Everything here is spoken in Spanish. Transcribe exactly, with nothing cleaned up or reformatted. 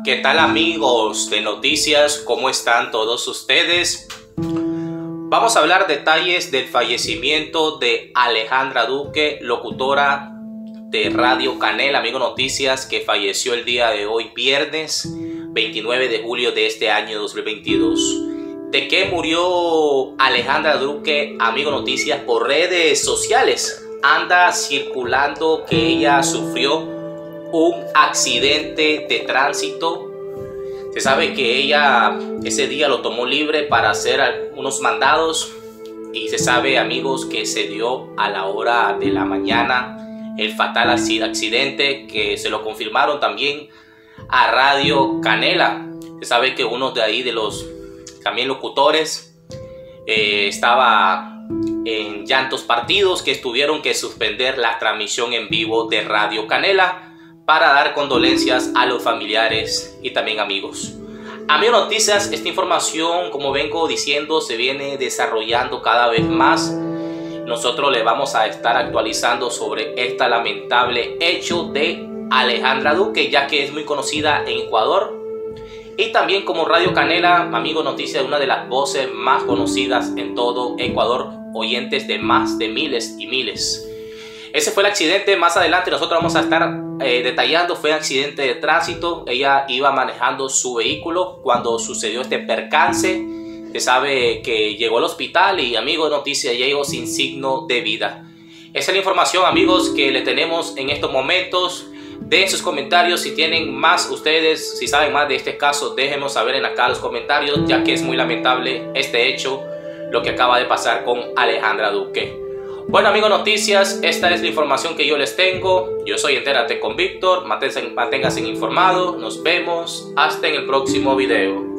¿Qué tal amigos de noticias? ¿Cómo están todos ustedes? Vamos a hablar detalles del fallecimiento de Alejandra Duque, locutora de Radio Canela, amigo noticias, que falleció el día de hoy, viernes veintinueve de julio de este año dos mil veintidós. ¿De qué murió Alejandra Duque, amigo noticias? Por redes sociales anda circulando que ella sufrió un accidente de tránsito. Se sabe que ella ese día lo tomó libre para hacer unos mandados y se sabe, amigos, que se dio a la hora de la mañana el fatal accidente, que se lo confirmaron también a Radio Canela. Se sabe que uno de ahí de los también locutores eh, estaba en llantos partidos, que tuvieron que suspender la transmisión en vivo de Radio Canela para dar condolencias a los familiares y también amigos. Amigos noticias, esta información, como vengo diciendo, se viene desarrollando cada vez más. Nosotros le vamos a estar actualizando sobre este lamentable hecho de Alejandra Duque, ya que es muy conocida en Ecuador. Y también como Radio Canela, amigo noticias, una de las voces más conocidas en todo Ecuador, oyentes de más de miles y miles. Ese fue el accidente. Más adelante nosotros vamos a estar eh, detallando. Fue un accidente de tránsito. Ella iba manejando su vehículo cuando sucedió este percance. Se sabe que llegó al hospital y, amigo noticias, llegó sin signo de vida. Esa es la información, amigos, que le tenemos en estos momentos. Dejen sus comentarios si tienen más ustedes, si saben más de este caso, déjenmos saber en acá los comentarios, ya que es muy lamentable este hecho, lo que acaba de pasar con Alejandra Duque. Bueno, amigos noticias, esta es la información que yo les tengo. Yo soy Entérate con Víctor, manténganse, manténganse informados, nos vemos hasta en el próximo video.